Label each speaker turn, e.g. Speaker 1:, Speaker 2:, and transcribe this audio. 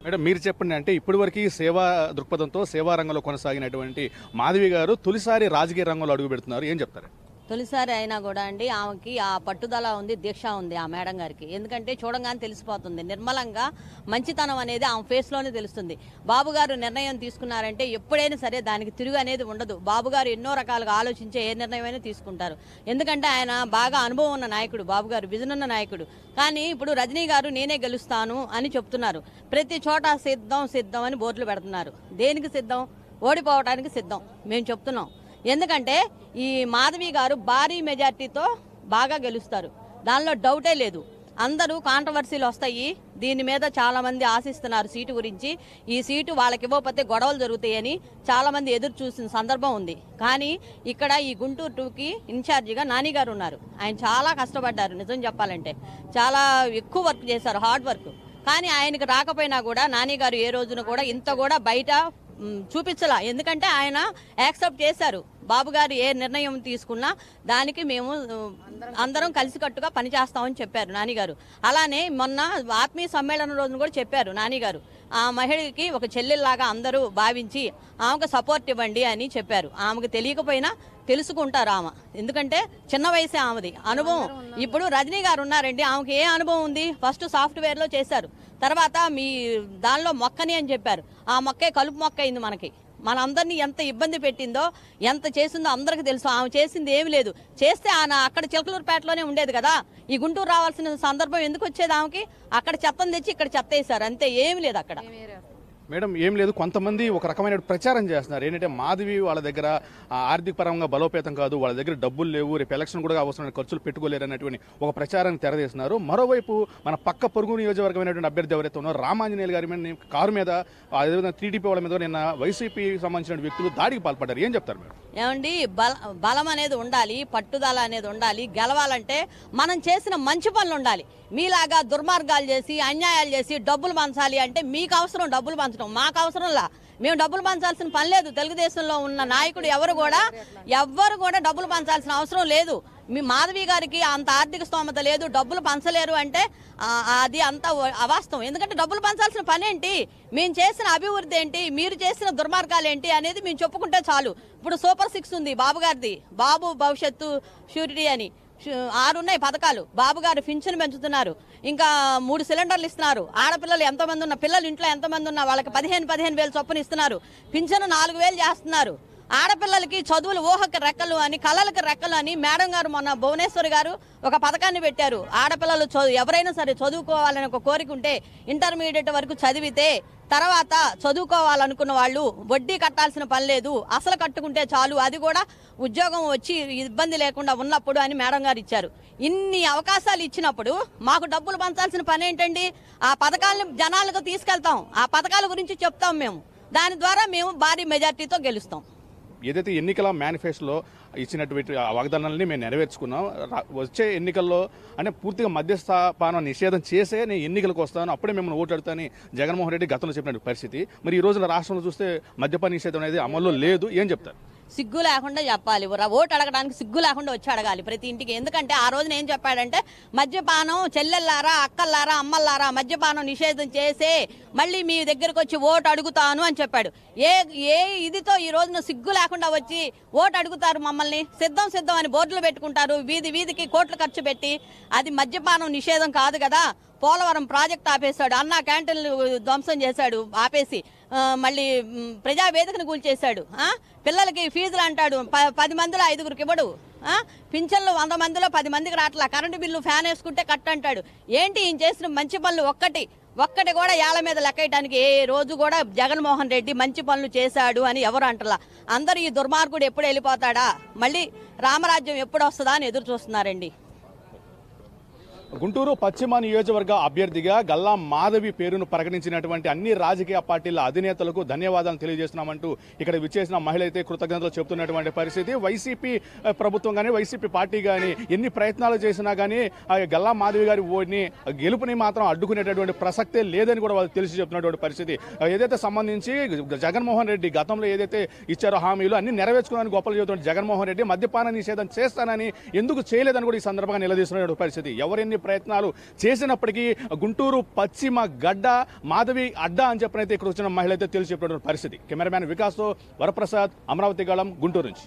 Speaker 1: Madam మీరు చెప్పండి, అంటే ఇప్పటివరకు సేవా దృక్పథంతో సేవా రంగంలో కొనసాగినటువంటి మాధవి గారు తొలిసారి రాజకీయ రంగంలో అడుగు పెడుతున్నారు, ఏం చెప్తారు?
Speaker 2: తొలిసారి అయినా కూడా అండి ఆమెకి ఆ పట్టుదల ఉంది, దీక్ష ఉంది ఆ మేడం గారికి. ఎందుకంటే చూడంగానే తెలిసిపోతుంది, నిర్మలంగా మంచితనం అనేది ఆమె ఫేస్లోనే తెలుస్తుంది. బాబు గారు నిర్ణయం తీసుకున్నారంటే ఎప్పుడైనా సరే దానికి తిరుగు అనేది ఉండదు. బాబు గారు ఎన్నో రకాలుగా ఆలోచించే ఏ నిర్ణయమైనా తీసుకుంటారు. ఎందుకంటే ఆయన బాగా అనుభవం ఉన్న నాయకుడు, బాబు గారు విజన్ ఉన్న నాయకుడు. కానీ ఇప్పుడు రజనీ గారు నేనే గెలుస్తాను అని చెప్తున్నారు. ప్రతి చోట సిద్ధం సిద్ధం అని బోర్డులు పెడుతున్నారు. దేనికి సిద్ధం? ఓడిపోవడానికి సిద్ధం మేము చెప్తున్నాం. ఎందుకంటే ఈ మాధవి గారు భారీ మెజార్టీతో బాగా గెలుస్తారు, దానిలో డౌటే లేదు. అందరూ కాంట్రవర్సీలు వస్తాయి, దీని మీద చాలా మంది ఆశిస్తున్నారు సీటు గురించి. ఈ సీటు వాళ్ళకి ఇవ్వకపోతే గొడవలు జరుగుతాయని చాలా మంది ఎదురు చూసిన సందర్భం ఉంది. కానీ ఇక్కడ ఈ గుంటూరు 2కి ఇన్ఛార్జిగా నాని గారు ఉన్నారు. ఆయన చాలా కష్టపడ్డారు, నిజం చెప్పాలంటే చాలా ఎక్కువ వర్క్ చేశారు, హార్డ్ వర్క్. కానీ ఆయనకు రాకపోయినా కూడా నాని గారు ఏ రోజున కూడా ఇంత కూడా బయట చూపించలా. ఎందుకంటే ఆయన యాక్సెప్ట్ చేశారు, బాబు గారు ఏ నిర్ణయం తీసుకున్నా దానికి మేము అందరం కలిసికట్టుగా పనిచేస్తామని చెప్పారు నానిగారు. అలానే మొన్న ఆత్మీయ సమ్మేళనం రోజున కూడా చెప్పారు నానిగారు, ఆ మహిళకి ఒక చెల్లెల్లాగా అందరూ భావించి ఆమెకు సపోర్ట్ ఇవ్వండి అని చెప్పారు. ఆమెకు తెలియకపోయినా తెలుసుకుంటారు ఆమె, ఎందుకంటే చిన్న వయసే ఆమెది అనుభవం. ఇప్పుడు రజనీ గారు ఉన్నారండి, ఆమెకి ఏ అనుభవం ఉంది? ఫస్ట్ సాఫ్ట్వేర్లో చేశారు, తర్వాత మీ దానిలో మొక్కని అని చెప్పారు. ఆ మొక్కే కలుపు మొక్క అయింది మనకి. మనందరినీ ఎంత ఇబ్బంది పెట్టిందో, ఎంత చేసిందో అందరికి తెలుసు. ఆమె చేసింది ఏమి లేదు. చేస్తే అక్కడ చిలకలూరుపేటలోనే ఉండేది కదా, ఈ గుంటూరు రావాల్సిన సందర్భం ఎందుకు వచ్చేది ఆమెకి? అక్కడ చెత్తను తెచ్చి ఇక్కడ చెత్త వేశారు, అంతే, ఏమి లేదు అక్కడ.
Speaker 1: మేడం ఏం లేదు, కొంతమంది ఒక రకమైన ప్రచారం చేస్తున్నారు. ఏంటంటే మాధవి వాళ్ళ దగ్గర ఆర్థిక పరంగా బలోపేతం కాదు, వాళ్ళ దగ్గర డబ్బులు లేవు, రేపు ఎలక్షన్ కూడా అవసరమైన ఖర్చులు పెట్టుకోలేరు అన్నటువంటి ఒక ప్రచారాన్ని తెరదీస్తున్నారు. మరోవైపు మన పక్క పొరుగు నియోజకవర్గమైనటువంటి అభ్యర్థి ఎవరైతే ఉన్నారో రామాంజనేయులు గారి మీద కారు మీద, అదేవిధంగా టీడీపీ వాళ్ళ మీద నిన్న వైసీపీకి సంబంధించిన వ్యక్తులు దాడికి పాల్పడ్డారు, ఏం చెప్తారు మేడం?
Speaker 2: ఏమండి, బలం అనేది ఉండాలి, పట్టుదల అనేది ఉండాలి. గెలవాలంటే మనం చేసిన మంచి పనులు ఉండాలి. మీలాగా దుర్మార్గాలు చేసి అన్యాయాలు చేసి డబ్బులు పంచాలి అంటే మీకు అవసరం డబ్బులు పంచడం, మాకు అవసరంలా. మేము డబ్బులు పంచాల్సిన పని లేదు. తెలుగుదేశంలో ఉన్న నాయకుడు ఎవ్వరు కూడా డబ్బులు పంచాల్సిన అవసరం లేదు. మీ మాధవి గారికి అంత ఆర్థిక స్తోమత లేదు, డబ్బులు పంచలేరు అంటే అది అంత అవాస్తవం. ఎందుకంటే డబ్బులు పంచాల్సిన పని ఏంటి? మేము చేసిన అభివృద్ధి ఏంటి, మీరు చేసిన దుర్మార్గాలు ఏంటి అనేది మేము చెప్పుకుంటే చాలు. ఇప్పుడు సూపర్ 6 ఉంది బాబు గారిది, బాబు భవిష్యత్తు షూరిటీ అని 6 ఉన్నాయి పథకాలు. బాబు గారు పింఛను పెంచుతున్నారు, ఇంకా 3 సిలిండర్లు ఇస్తున్నారు. ఆడపిల్లలు ఎంతమంది ఉన్న పిల్లలు ఇంట్లో ఎంతమంది ఉన్నా వాళ్ళకి 15,000 చొప్పున ఇస్తున్నారు. పింఛను 4,000 చేస్తున్నారు. ఆడపిల్లలకి చదువులు ఊహకి రెక్కలు అని, కళలకు రెక్కలు అని మేడం గారు మొన్న భువనేశ్వరి గారు ఒక పథకాన్ని పెట్టారు. ఆడపిల్లలు ఎవరైనా సరే చదువుకోవాలని ఒక కోరిక ఉంటే ఇంటర్మీడియట్ వరకు చదివితే తర్వాత చదువుకోవాలనుకున్న వాళ్ళు వడ్డీ కట్టాల్సిన పని లేదు, అసలు కట్టుకుంటే చాలు, అది కూడా ఉద్యోగం వచ్చి ఇబ్బంది లేకుండా ఉన్నప్పుడు అని మేడం గారు ఇచ్చారు. ఇన్ని అవకాశాలు ఇచ్చినప్పుడు మాకు డబ్బులు పంచాల్సిన పని ఏంటండి? ఆ పథకాలను జనాలకు తీసుకెళ్తాం, ఆ పథకాల గురించి చెప్తాం మేము, దాని ద్వారా మేము భారీ మెజార్టీతో గెలుస్తాం.
Speaker 1: ఏదైతే ఎన్నికల మేనిఫెస్టోలో ఇచ్చినటువంటి వాగ్దానాలని మేము నెరవేర్చుకున్నాం. వచ్చే ఎన్నికల్లో అంటే పూర్తిగా మద్యపానం నిషేధం చేసే నేను ఎన్నికలకు వస్తాను, అప్పుడే మిమ్మల్ని ఓట్లాడుతానని జగన్మోహన్ రెడ్డి గతంలో చెప్పిన పరిస్థితి. మరి ఈ రోజున రాష్ట్రంలో చూస్తే మద్యపాన నిషేధం అనేది అమల్లో లేదు, ఏం చెప్తారు?
Speaker 2: సిగ్గు లేకుండా చెప్పాలి, ఓటు అడగడానికి సిగ్గు లేకుండా వచ్చి అడగాలి ప్రతి ఇంటికి. ఎందుకంటే ఆ రోజున ఏం చెప్పాడంటే మద్యపానం చెల్లెల్లారా అక్కల్లారా అమ్మల్లారా మద్యపానం నిషేధం చేసే మళ్ళీ మీ దగ్గరకు వచ్చి ఓటు అడుగుతాను అని చెప్పాడు. ఏ ఇదితో ఈ రోజున సిగ్గు లేకుండా వచ్చి ఓటు అడుగుతారు మమ్మల్ని? సిద్ధం అని బోర్డులు పెట్టుకుంటారు, వీధికి కోట్లు ఖర్చు పెట్టి. అది మద్యపానం నిషేధం కాదు కదా. పోలవరం ప్రాజెక్ట్ ఆపేశాడు, అన్నా క్యాంటీన్లు ధ్వంసం చేశాడు ఆపేసి, మళ్ళీ ప్రజావేదికను కూల్చేశాడు. పిల్లలకి ఫీజులు అంటాడు 10 మందిలో 5గురికి ఇవ్వడు. పింఛన్లు 100 మందిలో 10 మందికి రాట్లా. కరెంటు బిల్లు ఫ్యాన్ వేసుకుంటే కట్ అంటాడు. ఏంటి ఈయన చేసిన మంచి పనులు ఒక్కటి కూడా ఏళ్ల మీద లెక్కయటానికి ఏ రోజు కూడా జగన్మోహన్ రెడ్డి మంచి పనులు చేశాడు అని ఎవరు అంటలా. అందరూ ఈ దుర్మార్గుడు ఎప్పుడు వెళ్ళిపోతాడా, మళ్ళీ రామరాజ్యం ఎప్పుడు వస్తుందా అని ఎదురు చూస్తున్నారండి.
Speaker 1: గుంటూరు పశ్చిమ నియోజకవర్గ అభ్యర్థిగా గల్లా మాధవి పేరును ప్రకటించినటువంటి అన్ని రాజకీయ పార్టీల అధినేతలకు ధన్యవాదాలు తెలియజేస్తున్నామంటూ ఇక్కడ విచ్చేసిన మహిళ అయితే కృతజ్ఞతలు చెబుతున్నటువంటి పరిస్థితి. వైసీపీ ప్రభుత్వం కానీ వైసీపీ పార్టీ కానీ ఎన్ని ప్రయత్నాలు చేసినా కానీ గల్లా మాధవి గారి ఓడిని గెలుపుని మాత్రం అడ్డుకునేటటువంటి ప్రసక్తే లేదని కూడా వాళ్ళు తెలిసి చెప్తున్నటువంటి పరిస్థితి. ఏదైతే సంబంధించి జగన్మోహన్ రెడ్డి గతంలో ఏదైతే ఇచ్చారో హామీలు అన్ని నెరవేర్చుకోవాలని గొప్పలు చెబుతున్న జగన్మోహన్ రెడ్డి మద్యపాన నిషేధం చేస్తానని ఎందుకు చేయలేదని కూడా ఈ సందర్భంగా నిలదీస్తున్నటువంటి పరిస్థితి. ఎవరెన్ని ఎన్ని ప్రయత్నాలు చేసినప్పటికీ గుంటూరు పశ్చిమ గడ్డ మాధవి అడ్డా అని చెప్పనైతే ఇక్కడ వచ్చిన మహిళ అయితే తెలిసి చెప్పినటువంటి పరిస్థితి. కెమెరామ్యాన్ వికాస్తో వరప్రసాద్, అమరావతి గళం, గుంటూరు నుంచి.